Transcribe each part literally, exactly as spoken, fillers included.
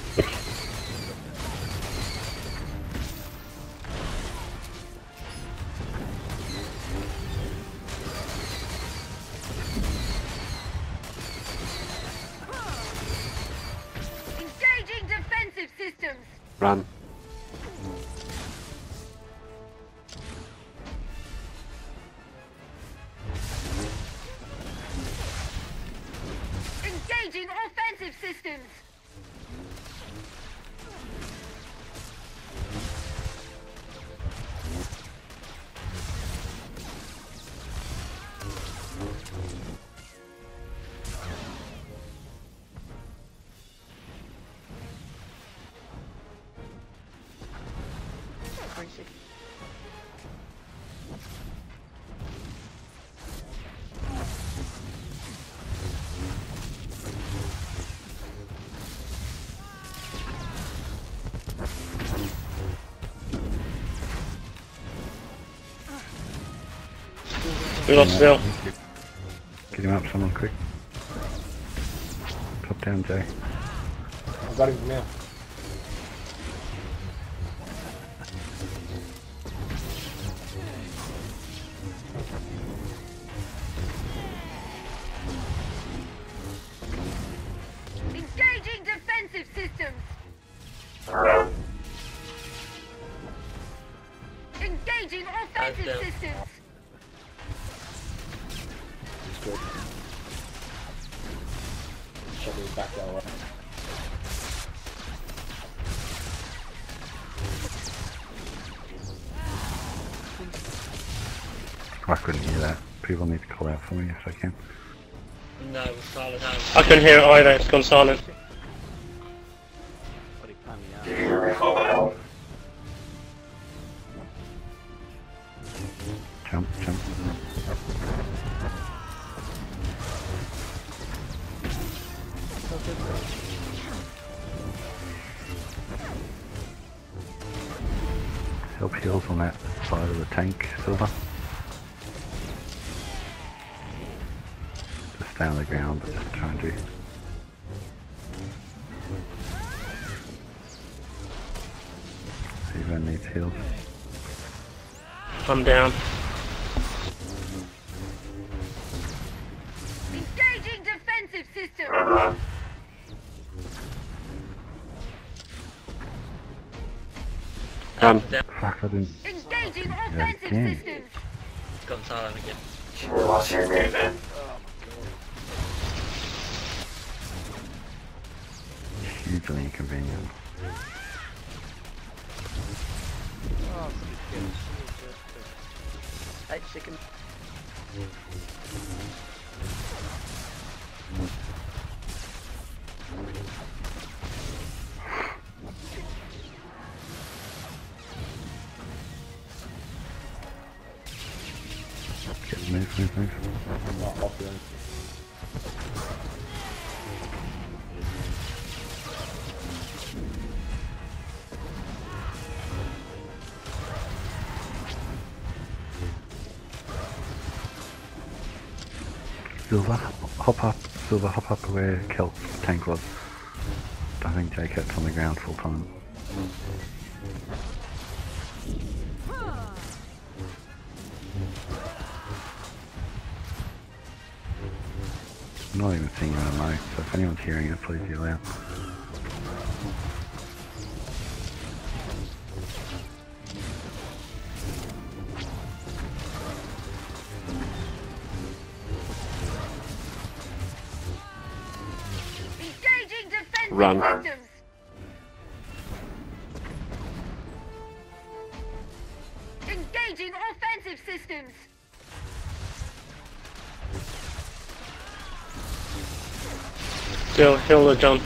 Engaging defensive systems. Run. Engaging offensive systems. We lost Phil. Get him up, someone quick. Top down, Jay. I've got him now. Engaging defensive systems. Engaging offensive down. systems. He's good. Shove him back that way. I couldn't hear that. People need to call out for me if they can. No, we're silent. I couldn't hear it either, it's gone silent. Jump, jump. Help heals on that side of the tank, Silver. Just stay on the ground, but just try and do. Everyone needs heals. I'm down. Engaging defensive systems. Run. Down. Fuck, I didn't. Engaging Yeah, offensive again. systems. It's gone silent again. Hugely inconvenient. Eight seconds. Get move, move, move. Not off him. Silver, hop up, Silver, hop up where Kelp's tank was. I think J Cat's on the ground full time. I'm not even seeing it on mic, so if anyone's hearing it, please yell out. Engaging defensive Run. systems. Engaging offensive systems. Still, heal the John.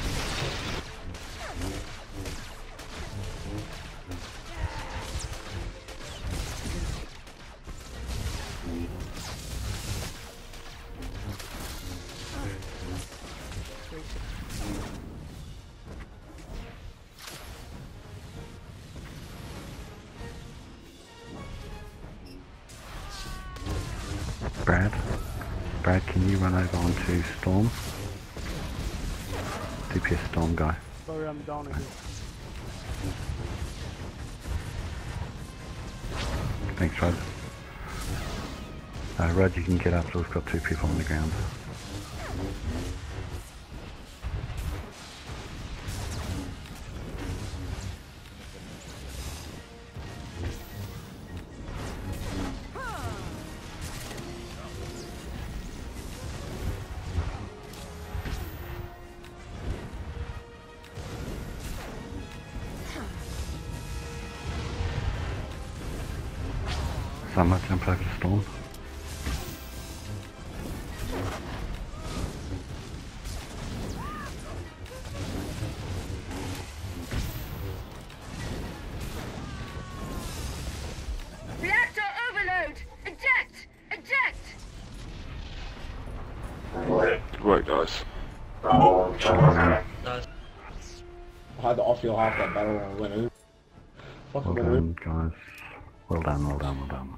Brad? Brad, can you run over onto Storm? D P S Storm guy. Sorry, I'm down again. Thanks, Rod. Uh, Rod, you can get up, so we've got two people on the ground. Summer, jump over the storm. Reactor overload! Eject! Eject! Good work, guys. Nice. I had to off-heal half that battle and went in. Fucking Well went in. done, guys. Well done, well done, well done.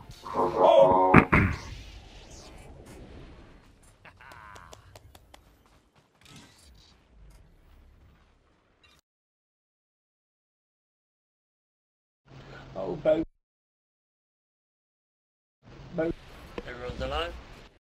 Oh, baby. Everyone's alive?